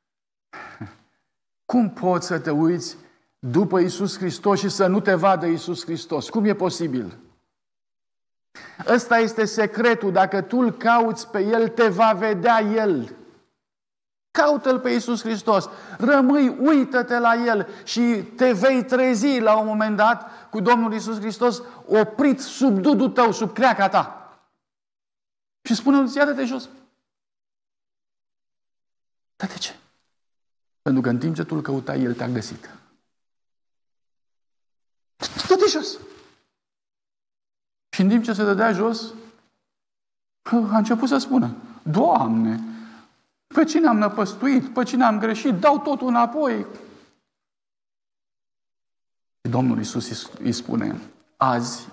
Cum poți să te uiți după Iisus Hristos și să nu te vadă Iisus Hristos? Cum e posibil? Ăsta este secretul. Dacă tu îl cauți pe El, te va vedea El. Caută-L pe Iisus Hristos. Rămâi, uită-te la El și te vei trezi la un moment dat cu Domnul Iisus Hristos oprit sub dudul tău, sub creaca ta. Și spune-Lui, iată-te jos. Dar de ce? Pentru că în timp ce tu îl căutai, El te-a găsit. Dă-te jos. Și în timp ce se dădea jos, a început să spună, Doamne, pe cine am năpăstuit, pe cine am greșit, dau totul înapoi. Și Domnul Iisus îi spune, azi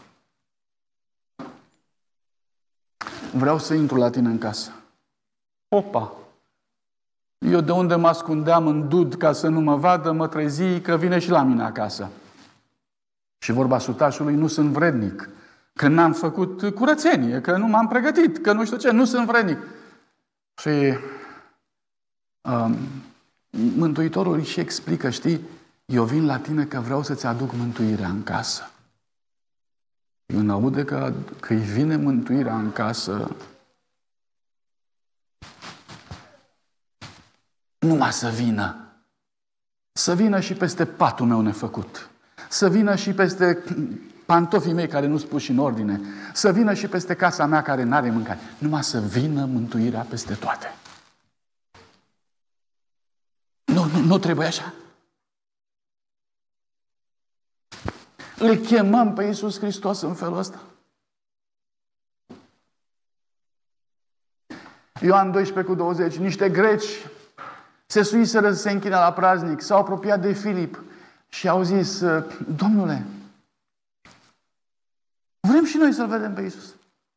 vreau să intru la tine în casă. Opa! Eu de unde mă ascundeam în dud ca să nu mă vadă, mă trezi că vine și la mine acasă. Și vorba sutașului, nu sunt vrednic, că n-am făcut curățenie, că nu m-am pregătit, că nu știu ce, nu sunt vrednic. Și Mântuitorul îi și explică, știi, eu vin la tine că vreau să-ți aduc mântuirea în casă. Când aude că îi vine mântuirea în casă, numai să vină. Să vină și peste patul meu nefăcut. Să vină și peste pantofii mei care nu-s puși în ordine. Să vină și peste casa mea care n-are mâncare. Numai să vină mântuirea peste toate. Nu trebuie așa. Le chemăm pe Iisus Hristos în felul ăsta. Ioan 12:20. Niște greci se suiseră să se închine la praznic, s-au apropiat de Filip și au zis, Domnule, vrem și noi să-L vedem pe Iisus.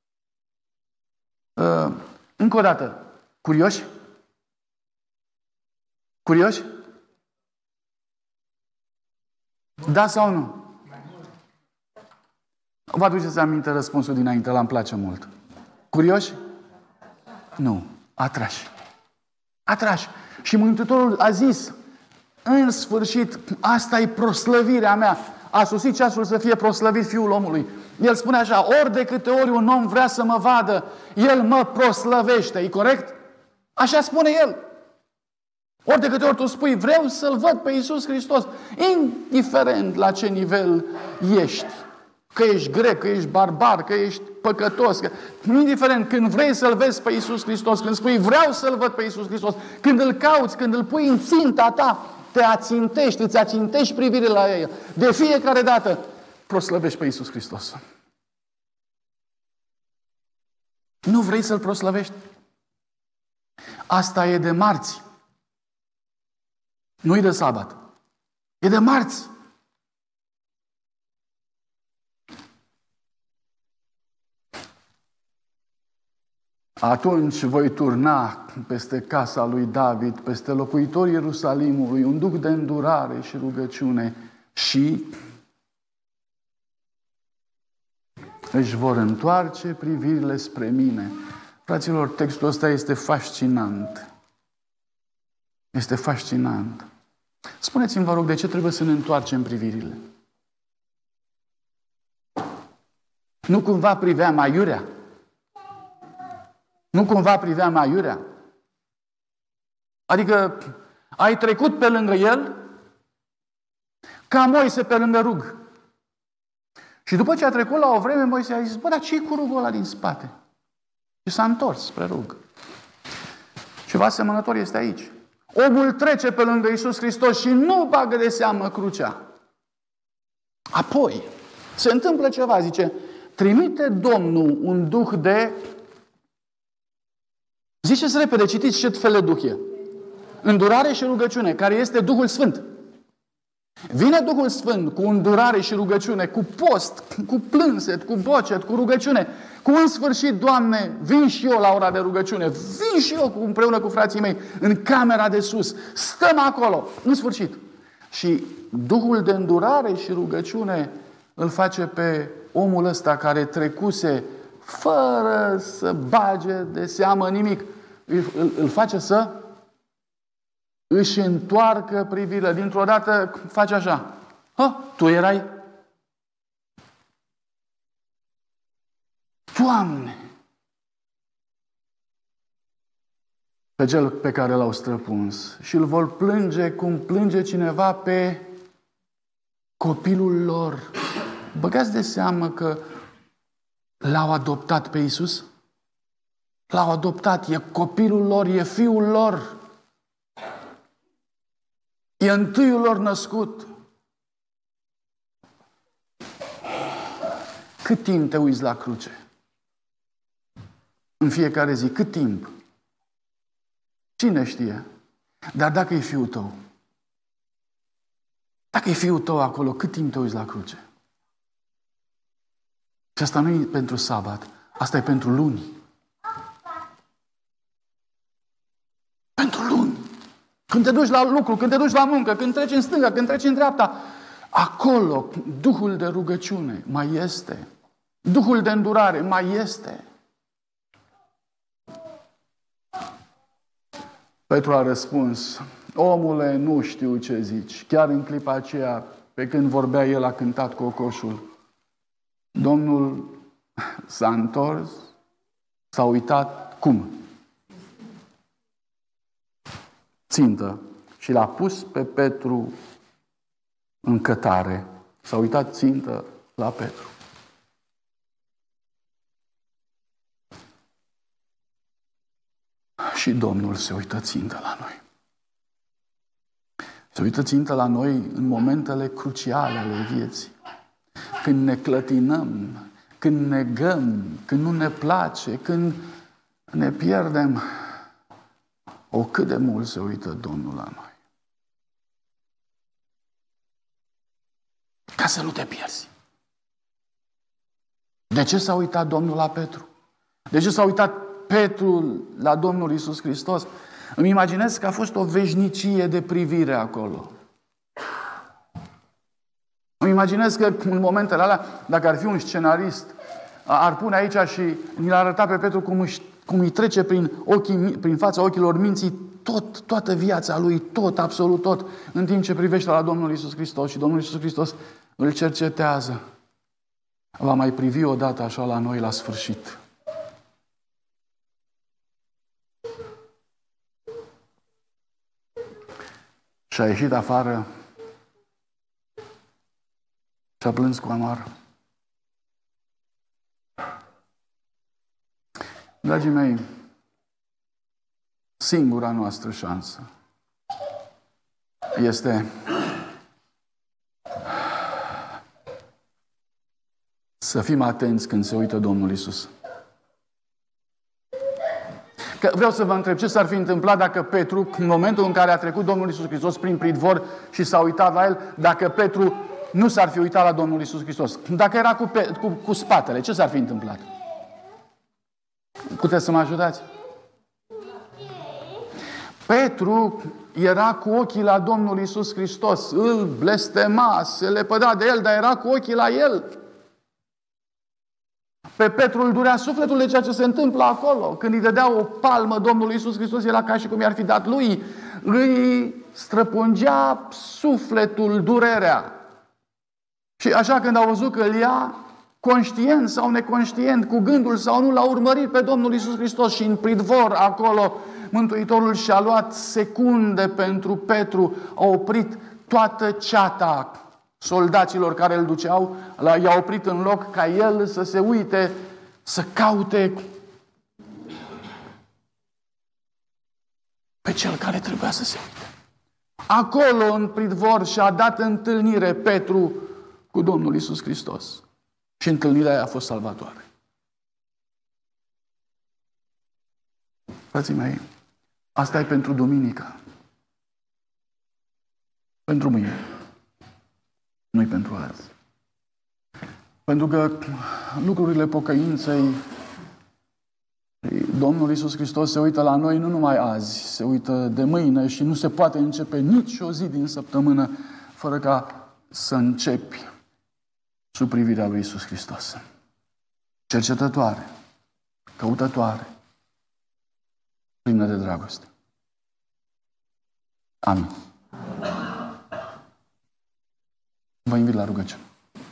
Încă o dată, curioși? Curioși? Da sau nu? Vă aduceți aminte răspunsul dinainte, ăla îmi place mult. Curioși? Nu. Atrași. Atrași. Și Mântuitorul a zis, în sfârșit, asta e proslăvirea mea. A sosit ceasul să fie proslăvit Fiul omului. El spune așa, ori de câte ori un om vrea să mă vadă, el mă proslăvește. E corect? Așa spune el. Ori de câte ori tu spui, vreau să-L văd pe Iisus Hristos, indiferent la ce nivel ești. Că ești grec, că ești barbar, că ești păcătos. Indiferent, când vrei să-L vezi pe Iisus Hristos, când spui vreau să-L văd pe Iisus Hristos, când îl cauți, când îl pui în ținta ta, te ațintești, îți ațintești privirea la El. De fiecare dată proslăvești pe Iisus Hristos. Nu vrei să-L proslăvești? Asta e de marți. Nu e de sabat. E de marți. Atunci voi turna peste casa lui David, peste locuitorii Ierusalimului, un duc de îndurare și rugăciune și își vor întoarce privirile spre mine. Fraților, textul ăsta este fascinant. Este fascinant. Spuneți-mi, vă rog, de ce trebuie să ne întoarcem privirile? Nu cumva priveam aiurea? Nu cumva priveam aiurea? Adică ai trecut pe lângă el ca Moise pe lângă rug. Și după ce a trecut la o vreme, Moise a zis, bă, dar ce-i cu rugul ăla din spate? Și s-a întors spre rug. Ceva asemănător este aici. Omul trece pe lângă Iisus Hristos și nu bagă de seamă crucea. Apoi se întâmplă ceva, zice, trimite Domnul un duh de... Ziceți repede, citiți ce fel de duh e. Îndurare și rugăciune, care este Duhul Sfânt. Vine Duhul Sfânt cu îndurare și rugăciune, cu post, cu plânset, cu bocet, cu rugăciune, cu în sfârșit, Doamne, vin și eu la ora de rugăciune, vin și eu împreună cu frații mei în camera de sus, stăm acolo, în sfârșit. Și Duhul de îndurare și rugăciune îl face pe omul ăsta care trecuse fără să bage de seamă nimic, îl face să își întoarcă privirea. Dintr-o dată face așa. Tu erai? Doamne! Pe cel pe care l-au străpuns. Și îl vor plânge cum plânge cineva pe copilul lor. Băgați de seamă că l-au adoptat pe Iisus? L-au adoptat. E copilul lor, e fiul lor. E întâiul lor născut. Cât timp te uiți la cruce? În fiecare zi. Cât timp? Cine știe? Dar dacă e fiul tău, dacă e fiul tău acolo, cât timp te uiți la cruce? Și asta nu e pentru sabat, asta e pentru luni. Pentru luni. Când te duci la lucru, când te duci la muncă, când treci în stânga, când treci în dreapta, acolo Duhul de rugăciune mai este. Duhul de îndurare mai este. Petru a răspuns: omule, nu știu ce zici. Chiar în clipa aceea, pe când vorbea, el a cântat cocoșul. Domnul s-a întors, s-a uitat, cum? Țintă. Și l-a pus pe Petru în cătare. S-a uitat țintă la Petru. Și Domnul se uită țintă la noi. Se uită țintă la noi în momentele cruciale ale vieții. Când ne clătinăm, când negăm, când nu ne place, când ne pierdem. O, cât de mult se uită Domnul la noi. Ca să nu te pierzi. De ce s-a uitat Domnul la Petru? De ce s-a uitat Petru la Domnul Iisus Hristos? Îmi imaginez că a fost o veșnicie de privire acolo. Îmi imaginez că în momentele alea, dacă ar fi un scenarist, ar pune aici și ni-l arăta pe Petru cum îi trece prin fața ochilor minții toată viața lui, absolut tot, în timp ce privește la Domnul Iisus Hristos. Și Domnul Iisus Hristos îl cercetează. Va mai privi odată așa la noi la sfârșit. Și a ieșit afară și a plâns cu amar. Dragii mei, singura noastră șansă este să fim atenți când se uită Domnul Iisus. Că vreau să vă întreb ce s-ar fi întâmplat dacă Petru, în momentul în care a trecut Domnul Iisus Hristos prin pridvor și s-a uitat la el, dacă Petru nu s-ar fi uitat la Domnul Iisus Hristos. Dacă era cu spatele, ce s-ar fi întâmplat? Puteți să mă ajutați? Petru era cu ochii la Domnul Iisus Hristos. Îl blestema, se lepăda de el, dar era cu ochii la el. Pe Petru îl durea sufletul de ceea ce se întâmplă acolo. Când îi dădea o palmă Domnului Iisus Hristos, era ca și cum i-ar fi dat lui. Îi străpungea sufletul, durerea. Și așa când au văzut că îl ia, conștient sau neconștient, cu gândul sau nu, l-a urmărit pe Domnul Iisus Hristos și în pridvor acolo Mântuitorul și-a luat secunde pentru Petru, a oprit toată ceata soldaților care îl duceau, i-a oprit în loc ca el să se uite, să caute pe cel care trebuia să se uite. Acolo, în pridvor, și-a dat întâlnire Petru cu Domnul Iisus Hristos. Și întâlnirea aia a fost salvatoare. Frații mei, asta e pentru duminică. Pentru mâine. nu-i pentru azi. Pentru că lucrurile pocăinței, Domnul Iisus Hristos se uită la noi nu numai azi, se uită de mâine și nu se poate începe nici o zi din săptămână fără ca să începi sub privirea lui Iisus Hristos. Cercetătoare, căutătoare, plină de dragoste. Amin. Vă invit la rugăciune.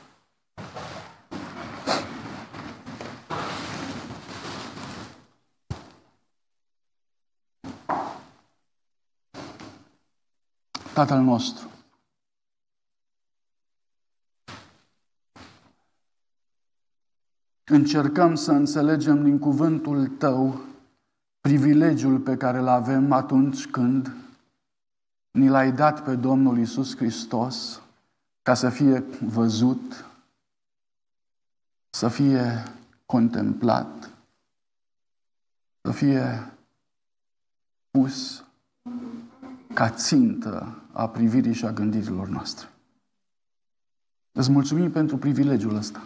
Tatăl nostru, încercăm să înțelegem din cuvântul Tău privilegiul pe care îl avem atunci când ni l-ai dat pe Domnul Iisus Hristos ca să fie văzut, să fie contemplat, să fie pus ca țintă a privirii și a gândirilor noastre. Îți mulțumim pentru privilegiul ăsta.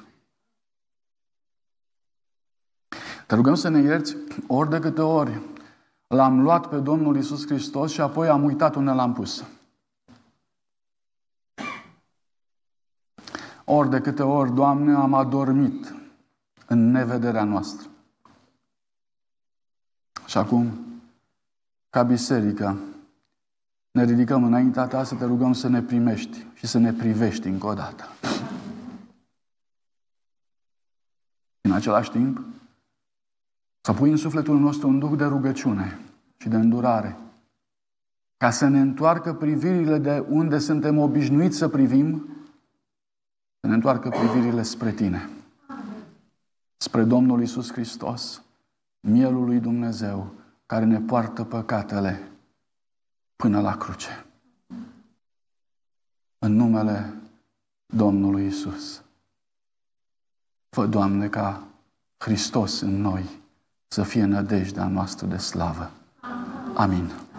Te rugăm să ne ierți ori de câte ori l-am luat pe Domnul Iisus Hristos și apoi am uitat unde l-am pus. Ori de câte ori, Doamne, am adormit în nevederea noastră. Și acum, ca biserică, ne ridicăm înaintea Ta să Te rugăm să ne primești și să ne privești încă o dată. În același timp, să pui în sufletul nostru un duh de rugăciune și de îndurare, ca să ne întoarcă privirile de unde suntem obișnuiți să privim, să ne întoarcă privirile spre Tine, spre Domnul Iisus Hristos, Mielul lui Dumnezeu, care ne poartă păcatele până la cruce. În numele Domnului Iisus. Fă, Doamne, ca Hristos în noi să fie nădejdea noastră de slavă. Amin.